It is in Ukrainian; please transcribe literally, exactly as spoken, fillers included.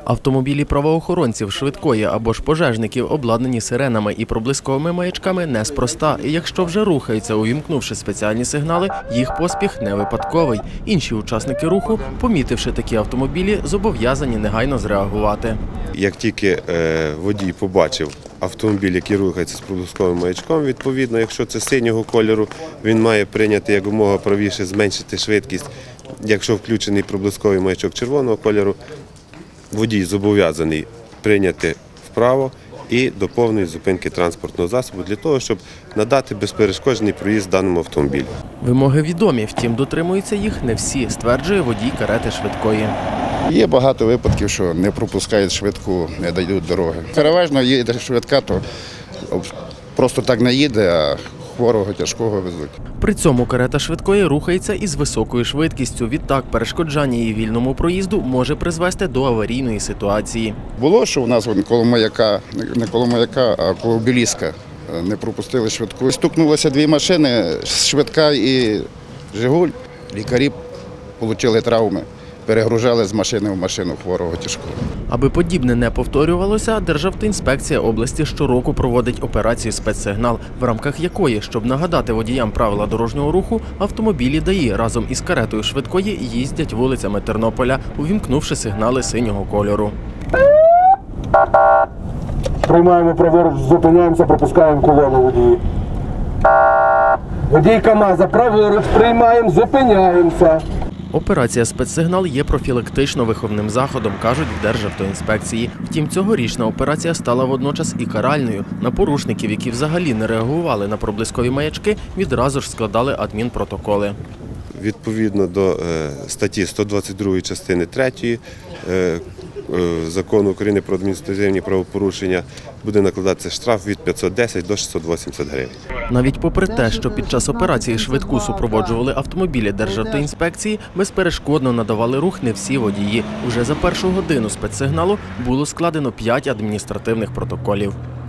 Автомобілі правоохоронців, швидкої або ж пожежників обладнані сиренами і проблисковими маячками неспроста. І якщо вже рухаються, увімкнувши спеціальні сигнали, їх поспіх не випадковий. Інші учасники руху, помітивши такі автомобілі, зобов'язані негайно зреагувати. Як тільки е, водій побачив автомобіль, який рухається з проблисковим маячком, відповідно, якщо це синього кольору, він має прийняти якомога правіше, зменшити швидкість. Якщо включений проблисковий маячок червоного кольору, водій зобов'язаний прийняти вправо і до повної зупинки транспортного засобу для того, щоб надати безперешкодний проїзд даному автомобілю. Вимоги відомі, втім дотримуються їх не всі, стверджує водій карети швидкої. Є багато випадків, що не пропускають швидку, не дають дороги. Переважно їде швидка, то просто так не їде, а хворого, тяжкого везуть. При цьому карета швидкої рухається із високою швидкістю. Відтак, перешкоджання її вільному проїзду може призвести до аварійної ситуації. Було, що у нас коло маяка, не коло маяка, а коло Біліска не пропустили швидку. Стукнулися дві машини, швидка і «Жигуль». Лікарі отримали травми. Перегружали з машини в машину хворого тяжкого. Аби подібне не повторювалося, Державтоінспекція області щороку проводить операцію «Спецсигнал», в рамках якої, щоб нагадати водіям правила дорожнього руху, автомобілі ДАІ разом із каретою швидкої їздять вулицями Тернополя, увімкнувши сигнали синього кольору. Приймаємо праворуч, зупиняємося, пропускаємо колону водії. Водій КАМАЗа, праворуч, приймаємо, зупиняємося. Операція «Спецсигнал» є профілактично-виховним заходом, кажуть в Державтоінспекції. Втім, цьогорічна операція стала водночас і каральною. На порушників, які взагалі не реагували на проблискові маячки, відразу ж складали адмінпротоколи. Відповідно до статті сто двадцять другої частини третьої Закону України про адміністративні правопорушення буде накладатися штраф від п'ятсот десять до шістсот вісімдесят гривень. Навіть попри те, що під час операції швидку супроводжували автомобілі Державтоінспекції, безперешкодно надавали рух не всі водії. Уже за першу годину спецсигналу було складено п'ять адміністративних протоколів.